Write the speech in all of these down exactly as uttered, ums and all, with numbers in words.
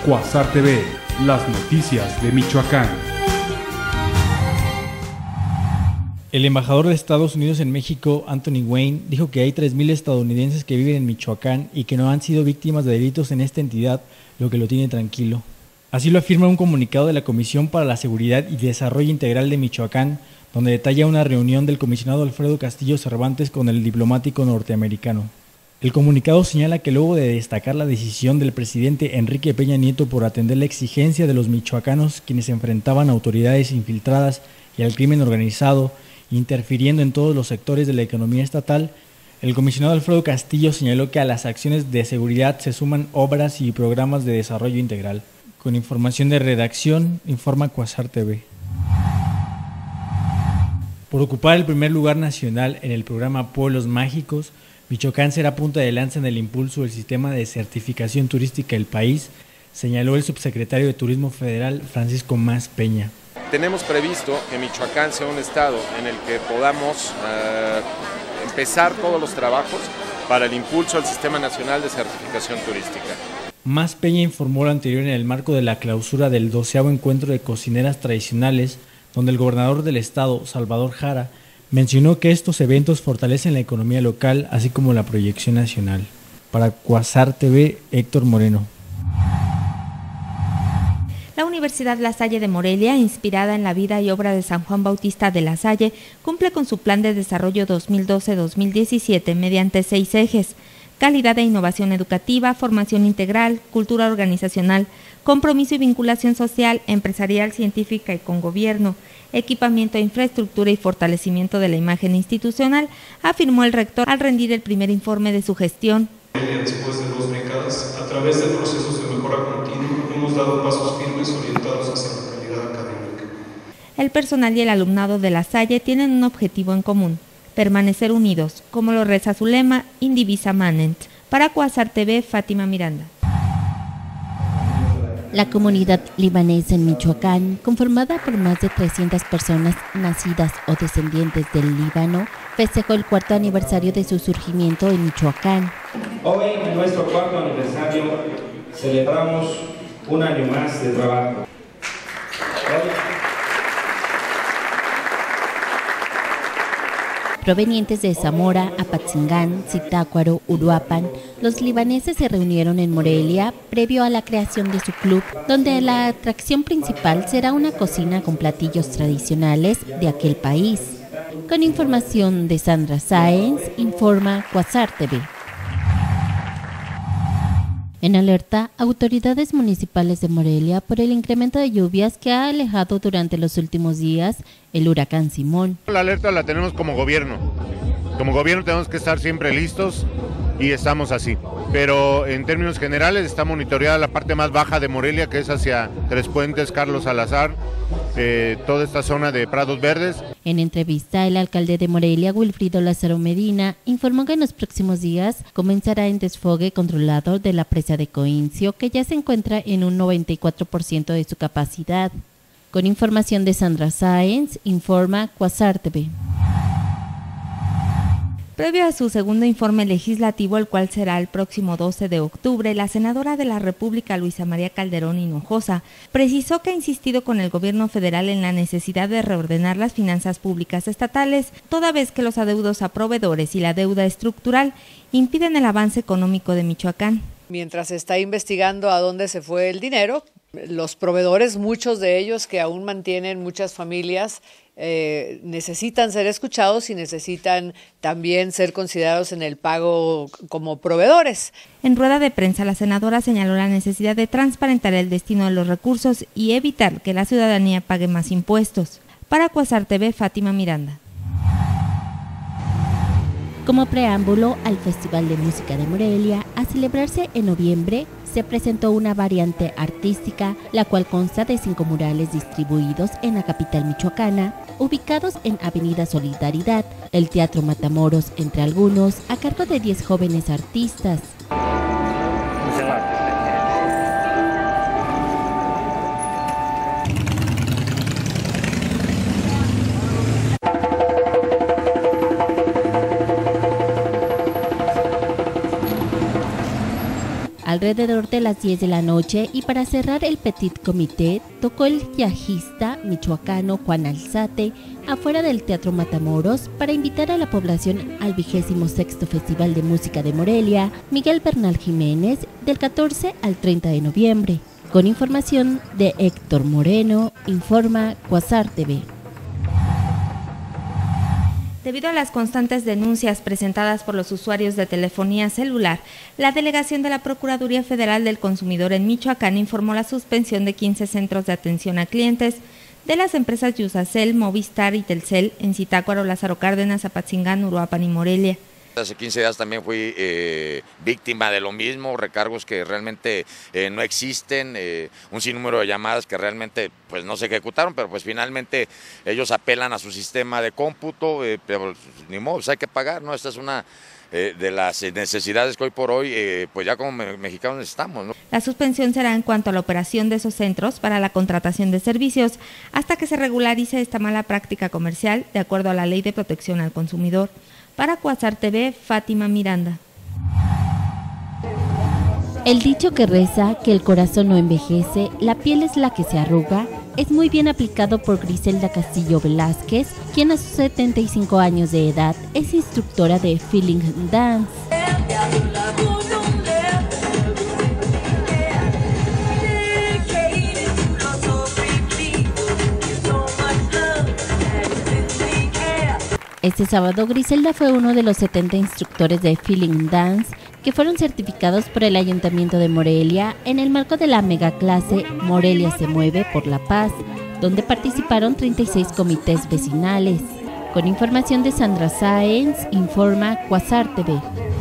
Quasar T V, las noticias de Michoacán. El embajador de Estados Unidos en México, Anthony Wayne, dijo que hay tres mil estadounidenses que viven en Michoacán y que no han sido víctimas de delitos en esta entidad, lo que lo tiene tranquilo. Así lo afirma un comunicado de la Comisión para la Seguridad y Desarrollo Integral de Michoacán, donde detalla una reunión del comisionado Alfredo Castillo Cervantes con el diplomático norteamericano. El comunicado señala que luego de destacar la decisión del presidente Enrique Peña Nieto por atender la exigencia de los michoacanos quienes se enfrentaban a autoridades infiltradas y al crimen organizado, interfiriendo en todos los sectores de la economía estatal, el comisionado Alfredo Castillo señaló que a las acciones de seguridad se suman obras y programas de desarrollo integral. Con información de redacción, informa Quasar T V. Por ocupar el primer lugar nacional en el programa Pueblos Mágicos, Michoacán será punta de lanza en el impulso del sistema de certificación turística del país, señaló el subsecretario de Turismo Federal, Francisco Mas Peña. Tenemos previsto que Michoacán sea un estado en el que podamos uh, empezar todos los trabajos para el impulso al Sistema Nacional de Certificación Turística. Mas Peña informó lo anterior en el marco de la clausura del doceavo encuentro de cocineras tradicionales, donde el gobernador del estado, Salvador Jara, mencionó que estos eventos fortalecen la economía local, así como la proyección nacional. Para Quasar T V, Héctor Moreno. La Universidad La Salle de Morelia, inspirada en la vida y obra de San Juan Bautista de La Salle, cumple con su plan de desarrollo dos mil doce a dos mil diecisiete mediante seis ejes: calidad e innovación educativa, formación integral, cultura organizacional, compromiso y vinculación social, empresarial, científica y con gobierno, equipamiento, infraestructura y fortalecimiento de la imagen institucional, afirmó el rector al rendir el primer informe de su gestión. Después de dos décadas, a través de procesos de mejora continua, hemos dado pasos firmes orientados hacia la calidad académica. El personal y el alumnado de La Salle tienen un objetivo en común: permanecer unidos, como lo reza su lema, Indivisa Manent. Para Quasar T V, Fátima Miranda. La comunidad libanesa en Michoacán, conformada por más de trescientas personas nacidas o descendientes del Líbano, festejó el cuarto aniversario de su surgimiento en Michoacán. Hoy, en nuestro cuarto aniversario, celebramos un año más de trabajo. Provenientes de Zamora, Apatzingán, Zitácuaro, Uruapan, los libaneses se reunieron en Morelia previo a la creación de su club, donde la atracción principal será una cocina con platillos tradicionales de aquel país. Con información de Sandra Sáenz, informa Quasar T V. En alerta, autoridades municipales de Morelia por el incremento de lluvias que ha alejado durante los últimos días el huracán Simón. La alerta la tenemos como gobierno. Como gobierno tenemos que estar siempre listos y estamos así. Pero en términos generales está monitoreada la parte más baja de Morelia, que es hacia Tres Puentes, Carlos Salazar, eh, toda esta zona de Prados Verdes. En entrevista, el alcalde de Morelia, Wilfrido Lázaro Medina, informó que en los próximos días comenzará el desfogue controlado de la presa de Coincio, que ya se encuentra en un noventa y cuatro por ciento de su capacidad. Con información de Sandra Sáenz, informa Quasar T V. Previo a su segundo informe legislativo, el cual será el próximo doce de octubre, la senadora de la República, Luisa María Calderón Hinojosa, precisó que ha insistido con el gobierno federal en la necesidad de reordenar las finanzas públicas estatales, toda vez que los adeudos a proveedores y la deuda estructural impiden el avance económico de Michoacán. Mientras se está investigando a dónde se fue el dinero, los proveedores, muchos de ellos que aún mantienen muchas familias, eh, necesitan ser escuchados y necesitan también ser considerados en el pago como proveedores. En rueda de prensa, la senadora señaló la necesidad de transparentar el destino de los recursos y evitar que la ciudadanía pague más impuestos. Para Quasar T V, Fátima Miranda. Como preámbulo al Festival de Música de Morelia, a celebrarse en noviembre, se presentó una variante artística, la cual consta de cinco murales distribuidos en la capital michoacana, ubicados en Avenida Solidaridad, el Teatro Matamoros, entre algunos, a cargo de diez jóvenes artistas. alrededor de las diez de la noche, y para cerrar el Petit Comité tocó el yajista michoacano Juan Alzate afuera del Teatro Matamoros para invitar a la población al vigésimo sexto Festival de Música de Morelia Miguel Bernal Jiménez del catorce al treinta de noviembre. Con información de Héctor Moreno, informa Quasar T V. Debido a las constantes denuncias presentadas por los usuarios de telefonía celular, la delegación de la Procuraduría Federal del Consumidor en Michoacán informó la suspensión de quince centros de atención a clientes de las empresas Yusacel, Movistar y Telcel en Zitácuaro, Lázaro Cárdenas, Apatzingán, Uruapan y Morelia. Hace quince días también fui eh, víctima de lo mismo, recargos que realmente eh, no existen, eh, un sinnúmero de llamadas que realmente pues no se ejecutaron, pero pues finalmente ellos apelan a su sistema de cómputo, eh, pero ni modo, pues hay que pagar, ¿no? Esta es una eh, de las necesidades que hoy por hoy eh, pues ya como me mexicanos necesitamos, ¿no? La suspensión será en cuanto a la operación de esos centros para la contratación de servicios hasta que se regularice esta mala práctica comercial de acuerdo a la Ley de Protección al Consumidor. Para Quasar T V, Fátima Miranda. El dicho que reza que el corazón no envejece, la piel es la que se arruga, es muy bien aplicado por Griselda Castillo Velázquez, quien a sus setenta y cinco años de edad es instructora de Feeling Dance. Este sábado, Griselda fue uno de los setenta instructores de Feeling Dance que fueron certificados por el Ayuntamiento de Morelia en el marco de la megaclase Morelia se mueve por la paz, donde participaron treinta y seis comités vecinales. Con información de Sandra Sáenz, informa Quasar T V.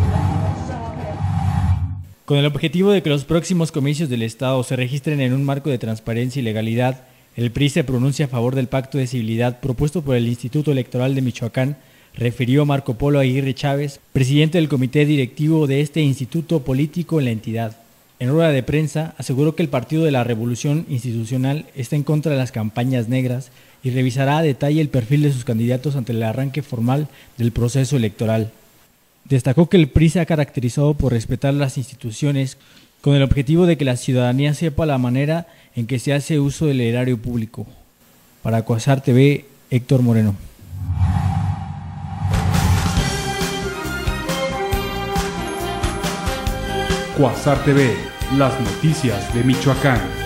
Con el objetivo de que los próximos comicios del Estado se registren en un marco de transparencia y legalidad, el P R I se pronuncia a favor del pacto de civilidad propuesto por el Instituto Electoral de Michoacán, refirió Marco Polo Aguirre Chávez, presidente del comité directivo de este instituto político en la entidad. En rueda de prensa, aseguró que el Partido de la Revolución Institucional está en contra de las campañas negras y revisará a detalle el perfil de sus candidatos ante el arranque formal del proceso electoral. Destacó que el P R I se ha caracterizado por respetar las instituciones con el objetivo de que la ciudadanía sepa la manera en que se hace uso del erario público. Para Quasar T V, Héctor Moreno. Quasar T V, las noticias de Michoacán.